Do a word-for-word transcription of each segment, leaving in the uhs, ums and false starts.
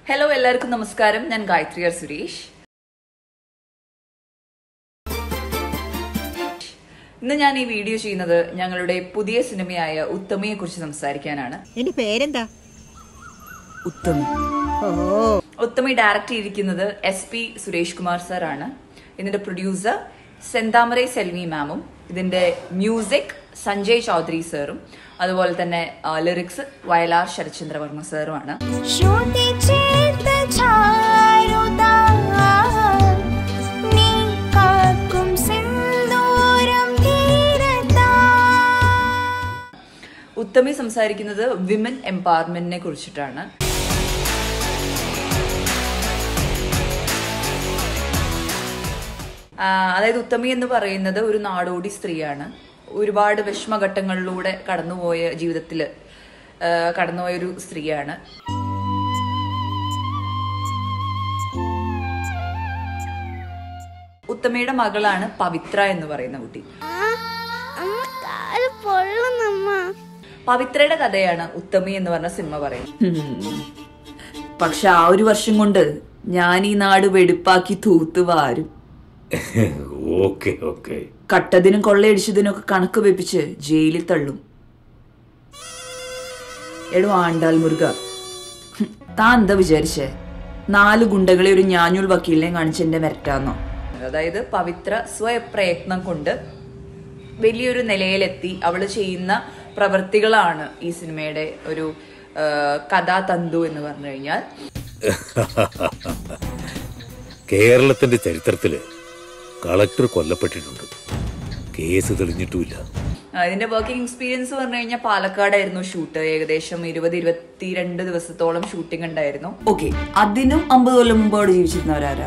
Hello എല്ലാവർക്കും നമസ്കാരം. ഞാൻ ഗായത്രി ആർ സുരേഷ്. ഇന്ന് ഞാൻ ഈ വീഡിയോ ചെയ്യുന്നത് ഞങ്ങളുടെ പുതിയ സിനിമയായ ഉത്തമിയെ കുറിച്ച് സംസാരിക്കാനാണ്. എന്റെ പേരെന്താ? ഉത്തമി. ഉത്തമി ഡയറക്റ്റ് ചെയ്തിരിക്കുന്നത് S P Suresh Kumar sir ആണ്. ഇതിന്റെ പ്രൊഡ്യൂസർ സെന്താമരൈ സെൽവി മാമും, ഇതിന്റെ മ്യൂസിക് സഞ്ജയ് ചൗധരി സാറും, അതുപോലെ തന്നെ ലിറിക്സ് വയലാർ ശരത്ചന്ദ്രവർമ്മ സാറുമാണ്. ഉത്തമി സംസാരിക്കുന്നത് വിമൻ എംപവർമെന്റിനെ കുറിച്ചിട്ടാണ്. അതായത് ഉത്തമി എന്ന് പറയുന്നത് ഒരു നാടോടി സ്ത്രീയാണ്. ഒരുപാട് വിഷമഘട്ടങ്ങളിലൂടെ കടന്നുപോയ ജീവിതത്തില് കടന്നുപോയ ഒരു സ്ത്രീയാണ്. ഉത്തമയുടെ മകളാണ് പവിത്ര എന്ന് പറയുന്ന കുട്ടി. പവിത്രയുടെ കഥയാണ് ഉത്തമി എന്ന് പറഞ്ഞ സിനിമ പറയുന്നത്. പക്ഷെ ആ ഒരു വർഷം കൊണ്ട് ഞാൻ ഈ നാട് വെടുപ്പാക്കി തൂത്ത് വാരും. കട്ടതിനും കൊള്ളയടിച്ചതിനും ഒക്കെ കണക്ക് വെപ്പിച്ച് ജയിലിൽ തള്ളും. എടോ ആണ്ടാൽ മുരുക, താൻ എന്താ വിചാരിച്ചേ? നാല് ഗുണ്ടകളെ ഒരു ഞാഞ്ഞൂൽ വക്കീലിനെ കാണിച്ച് എന്റെ വരട്ടാന്നോ? അതായത് പവിത്ര സ്വയപ്രയത്നം കൊണ്ട് വലിയൊരു നിലയിലെത്തി. അവള് ചെയ്യുന്ന പ്രവൃത്തികളാണ് ഈ സിനിമയുടെ ഒരു കഥാതന്തു എന്ന് പറഞ്ഞു കഴിഞ്ഞാൽ. കേരളത്തിന്റെ ചരിത്രത്തില് കളക്ടർ കൊല്ലപ്പെട്ടിട്ടുണ്ട്, കേസ് തെളിഞ്ഞിട്ടുമില്ല. ഇതിന്റെ വർക്കിംഗ് എക്സ്പീരിയൻസ് പറഞ്ഞു കഴിഞ്ഞാൽ പാലക്കാടായിരുന്നു ഷൂട്ട്. ഏകദേശം ഇരുപത് ഇരുപത്തിരണ്ട് ദിവസത്തോളം ഷൂട്ടിംഗ് ഉണ്ടായിരുന്നു. ഓക്കെ, അതിനും അമ്പത് കൊല്ലം മുമ്പ് അവിടെ ജീവിച്ചിരുന്നവരാരാ?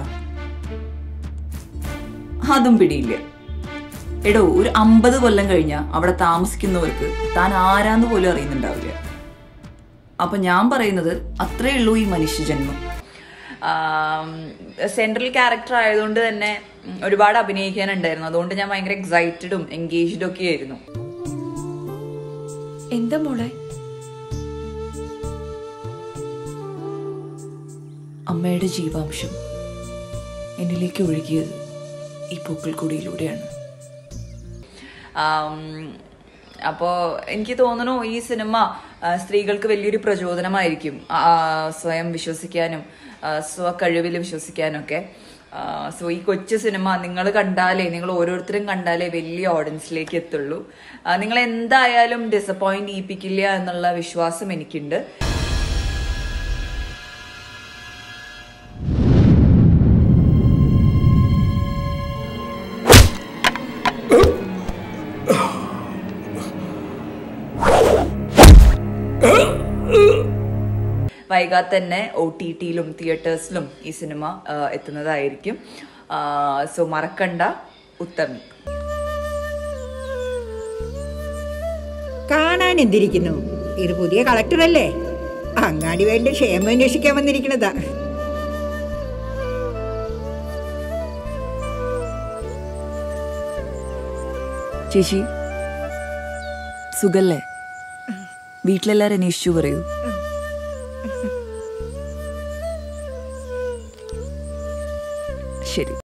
അതും പിടിയില്ല. എടോ, ഒരു അമ്പത് കൊല്ലം കഴിഞ്ഞാൽ അവിടെ താമസിക്കുന്നവർക്ക് താൻ ആരാന്ന് പോലും അറിയുന്നുണ്ടാവില്ല. അപ്പൊ ഞാൻ പറയുന്നത് അത്രേ ഉള്ളൂ ഈ മനുഷ്യജന്മം. സെൻട്രൽ ക്യാരക്ടർ ആയതുകൊണ്ട് തന്നെ ഒരുപാട് അഭിനയിക്കാനുണ്ടായിരുന്നു. അതുകൊണ്ട് ഞാൻ ഭയങ്കര എക്സൈറ്റഡും എൻഗേജ്ഡും ഒക്കെ ആയിരുന്നു. എന്താ മോളെ? അമ്മയുടെ ജീവാംശം എന്നിലേക്ക് ഒഴുകിയത് ഈ പൂക്കൾക്കൊടിയിലൂടെയാണ്. അപ്പോ എനിക്ക് തോന്നുന്നു ഈ സിനിമ സ്ത്രീകൾക്ക് വലിയൊരു പ്രചോദനമായിരിക്കും, സ്വയം വിശ്വസിക്കാനും സ്വകഴിവിൽ വിശ്വസിക്കാനും ഒക്കെ. സോ ഈ കൊച്ചു സിനിമ നിങ്ങൾ കണ്ടാലേ, നിങ്ങൾ ഓരോരുത്തരും കണ്ടാലേ വലിയ ഓഡിയൻസിലേക്ക് എത്തുള്ളൂ. നിങ്ങൾ എന്തായാലും ഡിസപ്പോയിന്റ് ചെയ്യിപ്പിക്കില്ല എന്നുള്ള വിശ്വാസം എനിക്കുണ്ട്. വൈകാതെ തന്നെ ഒ ടി ടിയിലും തിയേറ്റേഴ്സിലും ഈ സിനിമ എത്തുന്നതായിരിക്കും. സോ മറക്കണ്ട ഉത്തമി. കാണാൻ എന്തിരിക്കുന്നു? ഇത് പുതിയ കളക്ടർ അല്ലേ? അങ്ങാടി വേണ്ടി ക്ഷേമം അന്വേഷിക്കാൻ വന്നിരിക്കുന്നതാ. ചേച്ചി സുഖല്ലേ? വീട്ടിലെല്ലാരും അന്വേഷിച്ചു പറയൂ. ശരി.